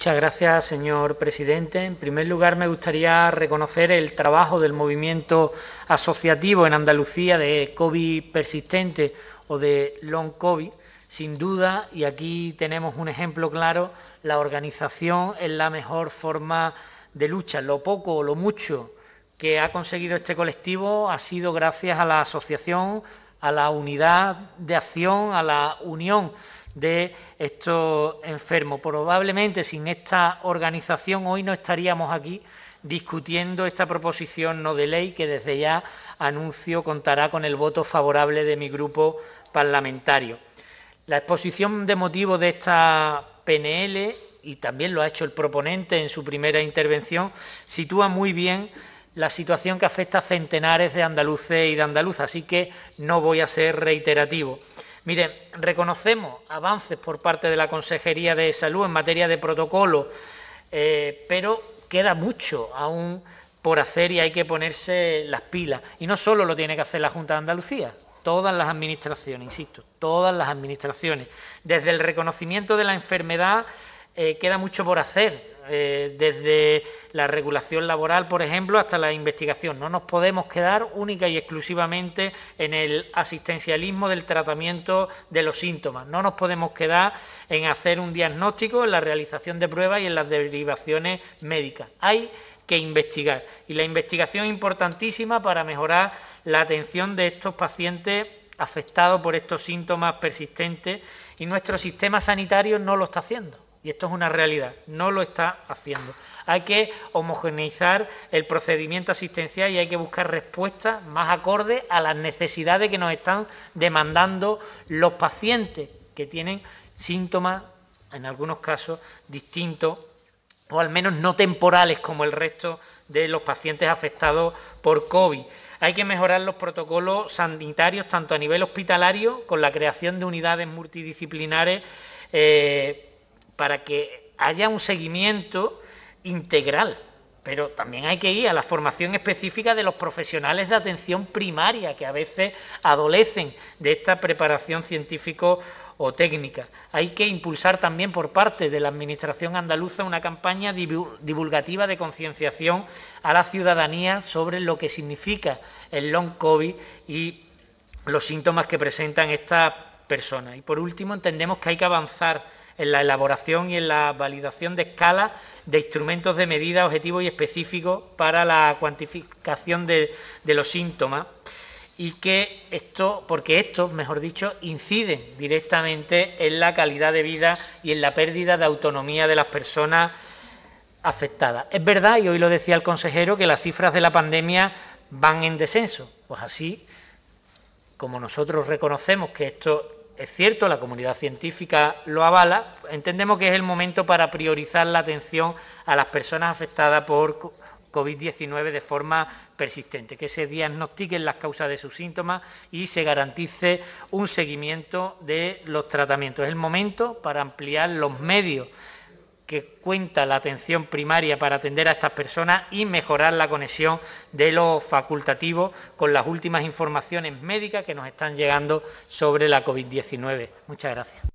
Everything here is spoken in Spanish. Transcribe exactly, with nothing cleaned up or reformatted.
Muchas gracias, señor presidente. En primer lugar, me gustaría reconocer el trabajo del movimiento asociativo en Andalucía de COVID persistente o de long COVID. Sin duda, y aquí tenemos un ejemplo claro, la organización es la mejor forma de lucha. Lo poco o lo mucho que ha conseguido este colectivo ha sido gracias a la asociación, a la unidad de acción, a la unión de estos enfermos. Probablemente sin esta organización hoy no estaríamos aquí discutiendo esta proposición no de ley que desde ya anuncio contará con el voto favorable de mi grupo parlamentario. La exposición de motivos de esta P N L, y también lo ha hecho el proponente en su primera intervención, sitúa muy bien la situación que afecta a centenares de andaluces y de andaluzas, así que no voy a ser reiterativo. Miren, reconocemos avances por parte de la Consejería de Salud en materia de protocolo, eh, pero queda mucho aún por hacer y hay que ponerse las pilas. Y no solo lo tiene que hacer la Junta de Andalucía, todas las administraciones, insisto, todas las administraciones. Desde el reconocimiento de la enfermedad eh, queda mucho por hacer. Eh, desde la regulación laboral, por ejemplo, hasta la investigación. No nos podemos quedar única y exclusivamente en el asistencialismo del tratamiento de los síntomas. No nos podemos quedar en hacer un diagnóstico, en la realización de pruebas y en las derivaciones médicas. Hay que investigar. Y la investigación es importantísima para mejorar la atención de estos pacientes afectados por estos síntomas persistentes, y nuestro sistema sanitario no lo está haciendo. Y esto es una realidad, no lo está haciendo. Hay que homogeneizar el procedimiento asistencial y hay que buscar respuestas más acordes a las necesidades que nos están demandando los pacientes que tienen síntomas, en algunos casos, distintos o al menos no temporales como el resto de los pacientes afectados por COVID. Hay que mejorar los protocolos sanitarios tanto a nivel hospitalario, con la creación de unidades multidisciplinares, eh, para que haya un seguimiento integral, pero también hay que ir a la formación específica de los profesionales de atención primaria, que a veces adolecen de esta preparación científico o técnica. Hay que impulsar también por parte de la Administración andaluza una campaña divulgativa de concienciación a la ciudadanía sobre lo que significa el long COVID y los síntomas que presentan estas personas. Y por último, entendemos que hay que avanzar en la elaboración y en la validación de escalas de instrumentos de medida objetivos y específicos para la cuantificación de, de los síntomas, y que esto, porque estos, mejor dicho, inciden directamente en la calidad de vida y en la pérdida de autonomía de las personas afectadas. Es verdad, y hoy lo decía el consejero, que las cifras de la pandemia van en descenso. Pues así, como nosotros reconocemos que esto es cierto, la comunidad científica lo avala, entendemos que es el momento para priorizar la atención a las personas afectadas por COVID diecinueve de forma persistente, que se diagnostiquen las causas de sus síntomas y se garantice un seguimiento de los tratamientos. Es el momento para ampliar los medios que cuenta la atención primaria para atender a estas personas y mejorar la conexión de los facultativos con las últimas informaciones médicas que nos están llegando sobre la COVID diecinueve. Muchas gracias.